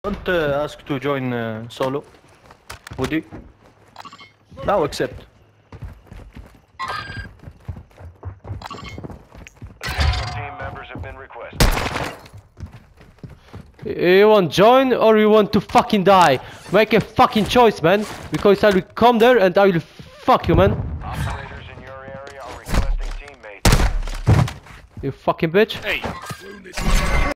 Don't ask to join solo. Would you? Now accept. Additional team members have been requested. You want join or you want to fucking die? Make a fucking choice, man. Because I will come there and I will fuck you, man. Operators in your area are requesting teammates. You fucking bitch. Hey.